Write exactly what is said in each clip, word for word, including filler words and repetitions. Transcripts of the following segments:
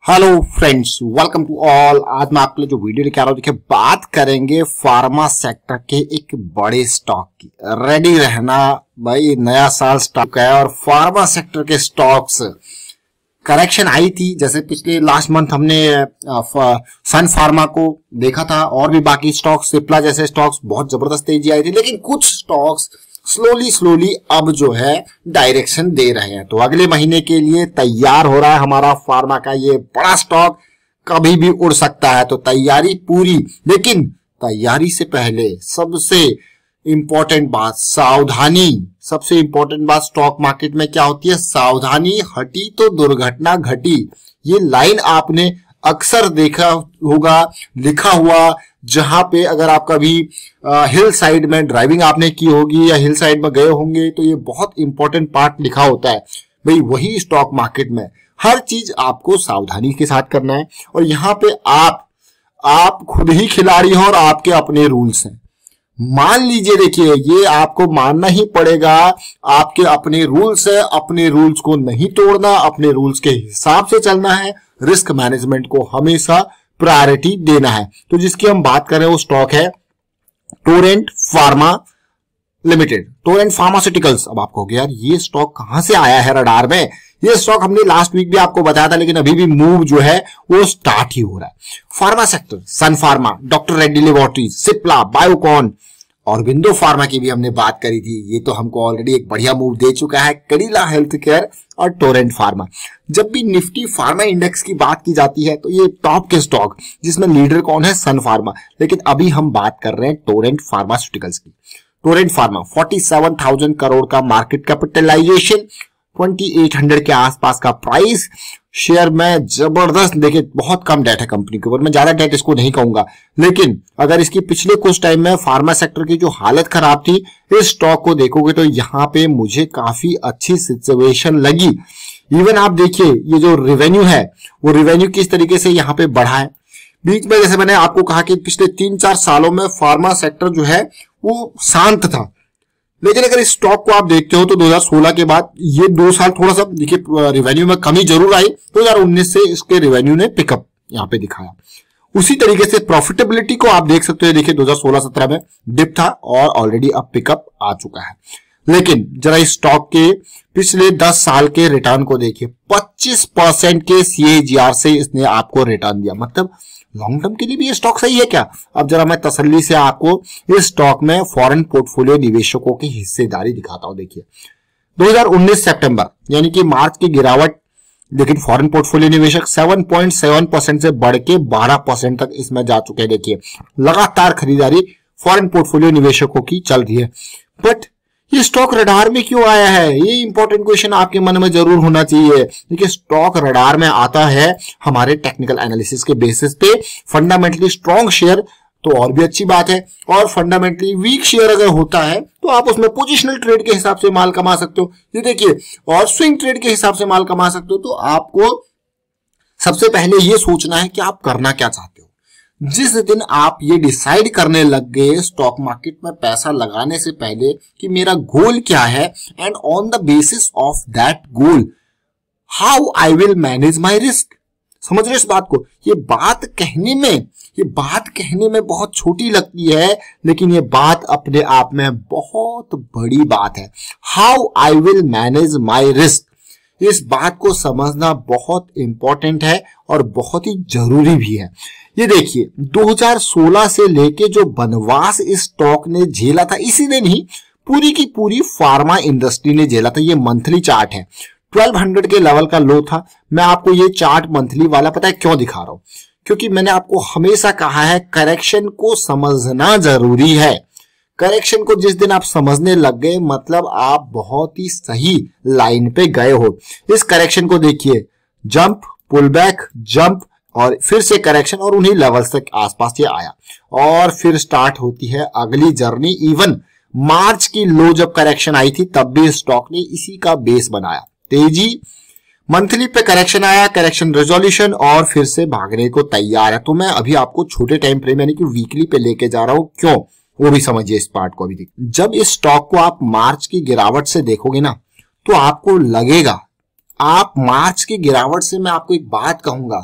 Hello friends, welcome to all. आज मैं आपके लिए जो वीडियो लेके आ रहा हूँ, देखिए बात करेंगे फार्मा सेक्टर के एक बड़े स्टॉक की। रेडी रहना भाई, नया साल स्टॉक है और फार्मा सेक्टर के स्टॉक्स करेक्शन आई थी। जैसे पिछले लास्ट मंथ हमने सन फार्मा को देखा था और भी बाकी स्टॉक्स, सिप्ला जैसे स्टॉक्स बहुत जबरदस्त तेजी आई थी, लेकिन कुछ स्टॉक्स स्लोली स्लोली अब जो है डायरेक्शन दे रहे हैं। तो अगले महीने के लिए तैयार हो रहा है हमारा फार्मा का ये बड़ा स्टॉक, कभी भी उड़ सकता है, तो तैयारी पूरी। लेकिन तैयारी से पहले सबसे इंपॉर्टेंट बात सावधानी। सबसे इंपॉर्टेंट बात स्टॉक मार्केट में क्या होती है? सावधानी हटी तो दुर्घटना घटी। ये लाइन आपने अक्सर देखा होगा लिखा हुआ, जहां पे अगर आप कभी हिल साइड में ड्राइविंग आपने की होगी या हिल साइड में गए होंगे तो ये बहुत इंपॉर्टेंट पार्ट लिखा होता है। भाई वही स्टॉक मार्केट में हर चीज आपको सावधानी के साथ करना है। और यहाँ पे आप आप खुद ही खिलाड़ी हो और आपके अपने रूल्स हैं। मान लीजिए, देखिए ये आपको मानना ही पड़ेगा, आपके अपने रूल्स है, अपने रूल्स को नहीं तोड़ना, अपने रूल्स के हिसाब से चलना है, रिस्क मैनेजमेंट को हमेशा प्रायोरिटी देना है। तो जिसकी हम बात कर रहे हैं वो स्टॉक है टोरेंट फार्मा लिमिटेड, टोरेंट फार्मास्यूटिकल्स। अब आपको हो गया यार ये स्टॉक कहां से आया है रडार में? ये स्टॉक हमने लास्ट वीक भी आपको बताया था, लेकिन अभी भी मूव जो है वो स्टार्ट ही हो रहा है। Pharma sector, Sun Pharma, doctor Reddy laboratories, Cipla, Biocon, Aurobindo Pharma की भी हमने बात करी थी। ये तो हमको ऑलरेडी एक बढ़िया मूव दे चुका है। कडिला हेल्थ केयर और टोरेंट फार्मा। जब भी निफ्टी फार्मा इंडेक्स की बात की जाती है तो ये टॉप के स्टॉक, जिसमें लीडर कौन है? सन फार्मा। लेकिन अभी हम बात कर रहे हैं टोरेंट फार्मास्यूटिकल्स की। टोरेंट फार्मा सैंतालीस हज़ार करोड़ का मार्केट कैपिटलाइजेशन, अट्ठाईस सौ के आसपास का प्राइस, शेयर में जबरदस्त। देखिए बहुत कम डेट है कंपनी के ऊपर, मैं ज्यादा डेट इसको नहीं कहूंगा, लेकिन अगर इसकी पिछले कुछ टाइम में फार्मा सेक्टर की जो हालत खराब थी, इस स्टॉक को देखोगे तो यहाँ पे मुझे काफी अच्छी सिचुएशन लगी। इवन आप देखिए ये जो रेवेन्यू है वो रेवेन्यू किस तरीके से यहाँ पे बढ़ा है। बीच में जैसे मैंने आपको कहा कि पिछले तीन चार सालों में फार्मा सेक्टर जो है वो शांत था, लेकिन अगर इस स्टॉक को आप देखते हो तो दो हज़ार सोलह के बाद ये दो साल थोड़ा सा देखिए रेवेन्यू में कमी जरूर आई। दो हज़ार उन्नीस से इसके रेवेन्यू ने पिकअप यहाँ पे दिखाया। उसी तरीके से प्रॉफिटेबिलिटी को आप देख सकते हो। देखिए दो हज़ार सोलह सत्रह में डिप था और ऑलरेडी अब पिकअप आ चुका है। लेकिन जरा इस स्टॉक के पिछले दस साल के रिटर्न को देखिए, पच्चीस परसेंट के सीएजीआर से इसने आपको रिटर्न दिया। मतलब लॉन्ग टर्म के लिए भी ये स्टॉक सही है क्या? अब जरा मैं तसल्ली से आपको इस स्टॉक में फॉरेन पोर्टफोलियो निवेशकों की हिस्सेदारी दिखाता हूं। देखिए दो हज़ार उन्नीस सितंबर यानी कि मार्च की गिरावट, लेकिन फॉरेन पोर्टफोलियो निवेशक सात पॉइंट सात परसेंट से बढ़ के बारह परसेंट तक इसमें जा चुके हैं। देखिए लगातार खरीदारी फॉरेन पोर्टफोलियो निवेशकों की चल रही है। बट ये स्टॉक रडार में क्यों आया है? ये इंपॉर्टेंट क्वेश्चन आपके मन में जरूर होना चाहिए। देखिए स्टॉक रडार में आता है हमारे टेक्निकल एनालिसिस के बेसिस पे। फंडामेंटली स्ट्रॉन्ग शेयर तो और भी अच्छी बात है, और फंडामेंटली वीक शेयर अगर होता है तो आप उसमें पोजिशनल ट्रेड के हिसाब से माल कमा सकते हो। ये देखिए, और स्विंग ट्रेड के हिसाब से माल कमा सकते हो। तो आपको सबसे पहले ये सोचना है कि आप करना क्या चाहते हो। जिस दिन आप ये डिसाइड करने लग गए स्टॉक मार्केट में पैसा लगाने से पहले कि मेरा गोल क्या है, and on the basis of that goal how I will manage my risk. समझ रहे इस बात को? ये बात कहने में ये बात कहने में बहुत छोटी लगती है, लेकिन ये बात अपने आप में बहुत बड़ी बात है। How I will manage my risk, इस बात को समझना बहुत इंपॉर्टेंट है और बहुत ही जरूरी भी है। ये देखिए दो हज़ार सोलह से लेके जो बनवास इस स्टॉक ने झेला था, इसी ने नहीं पूरी की पूरी फार्मा इंडस्ट्री ने झेला था। ये मंथली चार्ट है, बारह सौ के लेवल का लो था। मैं आपको ये चार्ट मंथली वाला पता है क्यों दिखा रहा हूं? क्योंकि मैंने आपको हमेशा कहा है करेक्शन को समझना जरूरी है। करेक्शन को जिस दिन आप समझने लग गए, मतलब आप बहुत ही सही लाइन पे गए हो। इस करेक्शन को देखिए, जंप, पुल बैक, जंप और फिर से करेक्शन, और उन्हीं लेवल्स तक आसपास ये आया और फिर स्टार्ट होती है अगली जर्नी। इवन मार्च की लो जब करेक्शन आई थी तब भी स्टॉक ने इसी का बेस बनाया। तेजी मंथली पे करेक्शन आया, करेक्शन रेजोल्यूशन, और फिर से भागने को तैयार है। तो मैं अभी आपको छोटे टाइम फ्रेम यानी कि वीकली पे लेके जा रहा हूं। क्यों? वो भी समझिए इस पार्ट को। अभी जब इस स्टॉक को आप मार्च की गिरावट से देखोगे ना तो आपको लगेगा आप मार्च की गिरावट से मैं आपको एक बात कहूंगा,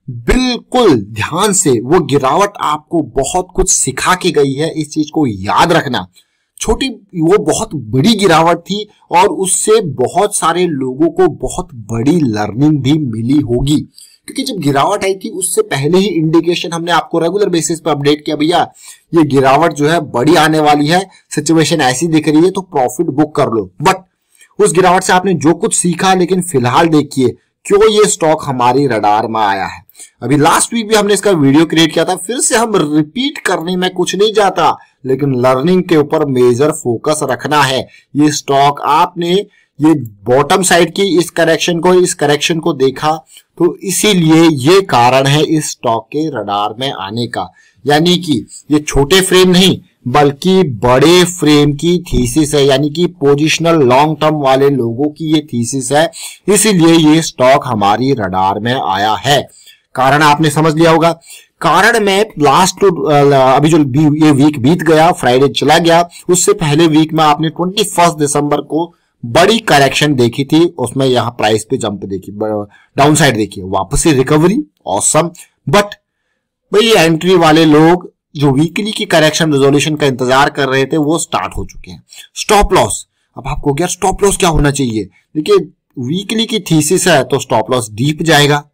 बिल्कुल ध्यान से, वो गिरावट आपको बहुत कुछ सिखा के गई है, इस चीज को याद रखना। छोटी, वो बहुत बड़ी गिरावट थी और उससे बहुत सारे लोगों को बहुत बड़ी लर्निंग भी मिली होगी, क्योंकि जब गिरावट आई थी उससे पहले ही इंडिकेशन हमने आपको रेगुलर बेसिस पर अपडेट किया, भैया ये गिरावट जो है बड़ी आने वाली है, सिचुएशन ऐसी दिख रही है तो प्रॉफिट बुक कर लो। बट उस गिरावट से आपने जो कुछ सीखा, लेकिन फिलहाल देखिए क्यों ये स्टॉक हमारी रडार में आया है। अभी लास्ट वीक भी हमने इसका वीडियो क्रिएट किया था, फिर से हम रिपीट करने में कुछ नहीं जाता, लेकिन लर्निंग के ऊपर मेजर फोकस रखना है। ये स्टॉक आपने ये बॉटम साइड की इस करेक्शन को इस करेक्शन को देखा, तो इसीलिए ये कारण है इस स्टॉक के रडार में आने का। यानी कि ये छोटे फ्रेम नहीं बल्कि बड़े फ्रेम की थीसिस है, यानी कि पोजिशनल लॉन्ग टर्म वाले लोगों की ये थीसिस है, इसीलिए ये स्टॉक हमारी रडार में आया है। कारण आपने समझ लिया होगा। कारण में लास्ट अभी जो ये वीक बीत गया, फ्राइडे चला गया, उससे पहले वीक में आपने ट्वेंटी फर्स्ट दिसंबर को बड़ी करेक्शन देखी थी, उसमें यहां प्राइस पे जंप देखी, डाउन साइड देखिए, वापस से रिकवरी, ऑसम। बट भाई एंट्री वाले लोग जो वीकली की करेक्शन रेजोल्यूशन का इंतजार कर रहे थे वो स्टार्ट हो चुके हैं। स्टॉप लॉस, अब आपको क्या स्टॉप लॉस क्या होना चाहिए? देखिए वीकली की थीसिस है तो स्टॉप लॉस डीप जाएगा,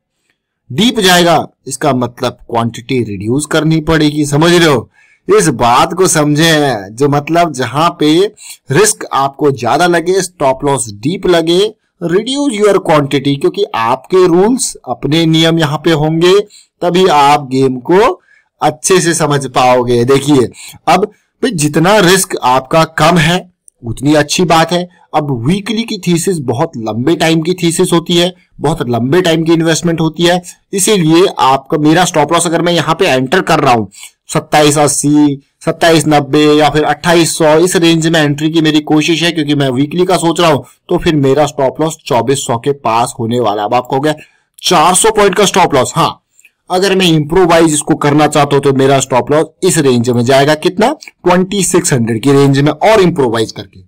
डीप जाएगा इसका मतलब क्वांटिटी रिड्यूस करनी पड़ेगी। समझ रहे हो? इस बात को समझे, जो मतलब जहां पे रिस्क आपको ज्यादा लगे, स्टॉप लॉस डीप लगे, रिड्यूस योर क्वांटिटी, क्योंकि आपके रूल्स अपने नियम यहां पे होंगे, तभी आप गेम को अच्छे से समझ पाओगे। देखिए अब भाई जितना रिस्क आपका कम है उतनी अच्छी बात है। अब वीकली की थीसिस बहुत लंबे टाइम की थीसिस होती है, बहुत लंबे टाइम की इन्वेस्टमेंट होती है, इसीलिए आपका मेरा स्टॉप लॉस अगर मैं यहाँ पे एंटर कर रहा हूं सत्ताईस अस्सी, सत्ताईस नब्बे या फिर अट्ठाईस सौ, इस रेंज में एंट्री की मेरी कोशिश है, क्योंकि मैं वीकली का सोच रहा हूं, तो फिर मेरा स्टॉप लॉस चौबीस सौ के पास होने वाला। अब आपको हो गया चार सौ पॉइंट का स्टॉप लॉस। हाँ, अगर मैं इंप्रोवाइज इसको करना चाहता हूं तो मेरा स्टॉप लॉस इस रेंज में जाएगा, कितना? छब्बीस सौ की रेंज में, और इंप्रोवाइज करके।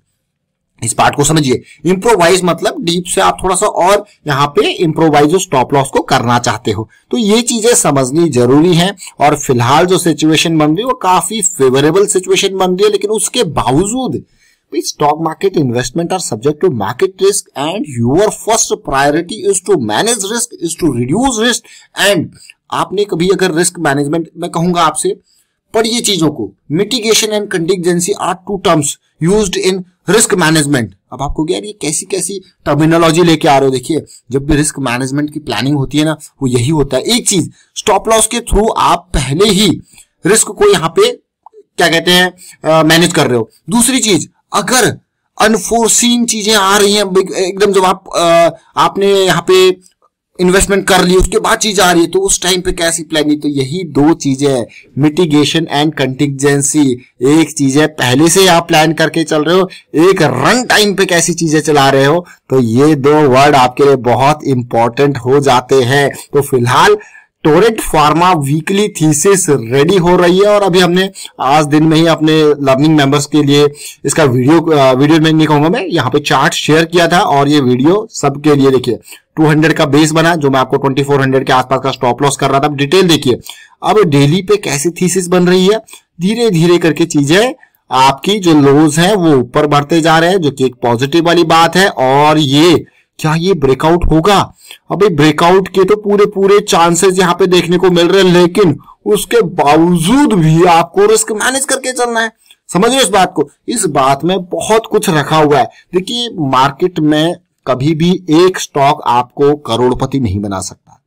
इस पार्ट को समझिए, इंप्रोवाइज मतलब डीप से आप थोड़ा सा और यहाँ पे इंप्रोवाइज स्टॉप लॉस को करना चाहते हो, तो ये चीजें समझनी जरूरी है। और फिलहाल जो सिचुएशन बन रही है वो काफी फेवरेबल सिचुएशन बन रही है, लेकिन उसके बावजूद stock market investment are subject to market risk and your first priority is to manage risk, is to reduce risk. And आपने कभी अगर रिस्क मैनेजमेंट, मैं कहूंगा आपसे पढ़िए चीजों को, mitigation and contingency are two terms used in risk management. अब आपको क्या ये कैसी कैसी टर्मिनोलॉजी लेके आ रहे हो? देखिए जब भी रिस्क मैनेजमेंट की प्लानिंग होती है ना, वो यही होता है। एक चीज, स्टॉप लॉस के थ्रू आप पहले ही रिस्क को यहाँ पे क्या कहते हैं मैनेज कर रहे हो। दूसरी चीज, अगर अनफोर्सीन चीजें आ रही हैं एकदम, जब आप आ, आपने यहाँ पे इन्वेस्टमेंट कर ली, उसके बाद चीज आ रही है, तो उस टाइम पे कैसी प्लानिंग? तो यही दो चीजें है, मिटिगेशन एंड कंटिजेंसी। एक चीज है पहले से आप प्लान करके चल रहे हो, एक रन टाइम पे कैसी चीजें चला रहे हो, तो ये दो वर्ड आपके लिए बहुत इंपॉर्टेंट हो जाते हैं। तो फिलहाल Torrent Pharma weekly thesis ready हो रही है, और अभी हमने आज दिन में ही अपने लर्निंग मेंबर्स के लिए इसका वीडियो वीडियो में नहीं कहूंगा मैं, यहाँ पे चार्ट शेयर किया था, और ये वीडियो सबके लिए देखिए दो सौ का बेस बना, जो मैं आपको चौबीस सौ के आसपास का स्टॉप लॉस कर रहा था। अब डिटेल देखिए, अब डेली पे कैसी थीसिस बन रही है, धीरे धीरे करके चीजें आपकी जो लोज है वो ऊपर बढ़ते जा रहे हैं, जो कि एक पॉजिटिव वाली बात है। और ये क्या ये ब्रेकआउट होगा? अबे ब्रेकआउट के तो पूरे पूरे चांसेस यहाँ पे देखने को मिल रहे हैं, लेकिन उसके बावजूद भी आपको रिस्क मैनेज करके चलना है। समझ रहे इस बात को? इस बात में बहुत कुछ रखा हुआ है। देखिए मार्केट में कभी भी एक स्टॉक आपको करोड़पति नहीं बना सकता।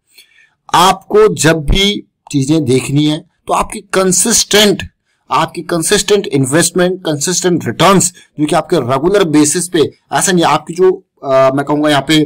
आपको जब भी चीजें देखनी है तो आपकी कंसिस्टेंट आपकी कंसिस्टेंट इन्वेस्टमेंट, कंसिस्टेंट रिटर्न्स, जो कि आपके रेगुलर बेसिस पे, ऐसा नहीं आपकी जो आ, मैं कहूंगा यहाँ पे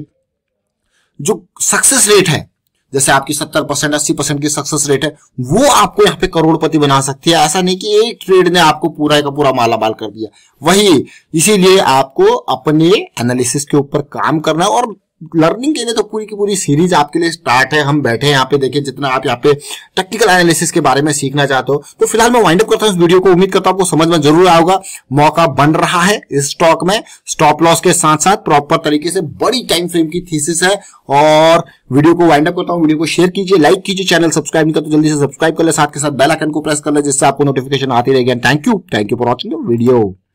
जो सक्सेस रेट है, जैसे आपकी सत्तर परसेंट अस्सी परसेंट की सक्सेस रेट है, वो आपको यहाँ पे करोड़पति बना सकती है। ऐसा नहीं कि एक ट्रेड ने आपको पूरा का पूरा मालामाल कर दिया। वही इसीलिए आपको अपने एनालिसिस के ऊपर काम करना है, और लर्निंग के लिए तो पूरी की पूरी सीरीज आपके लिए स्टार्ट है। हम बैठे हैं यहाँ पे, देखिए जितना आप यहाँ पे टेक्निकल एनालिसिस के बारे में सीखना चाहते हो। तो फिलहाल मैं वाइंड अप करता हूँ इस वीडियो को। उम्मीद करता हूँ आपको समझ में जरूर आएगा। मौका बन रहा है इस स्टॉक में, स्टॉप लॉस के साथ साथ प्रॉपर तरीके से बड़ी टाइम फ्रेम की थीसिस है। और वीडियो को वाइंड अप करता हूँ। वीडियो को शेयर कीजिए, लाइक कीजिए, चैनल सब्सक्राइब नहीं कर तो जल्दी से सब्सक्राइब कर ले, साथ के साथ बेल आइकन को प्रेस कर ले जिससे आपको नोटिफिकेशन आती रहेगी। Thank you thank you for watching the video.